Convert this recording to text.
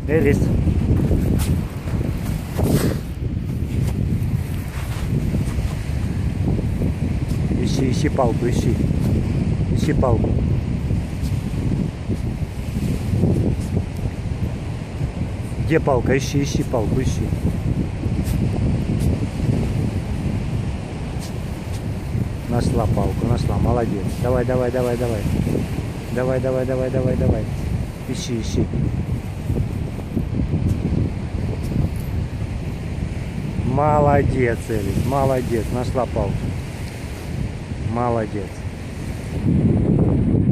Элис. Ищи палку, ищи. Ищи палку. Где палка? Ищи палку, ищи. Нашла палку, нашла, молодец. Давай. Давай. Ищи. Молодец, Элис, молодец, нашла палку. Молодец.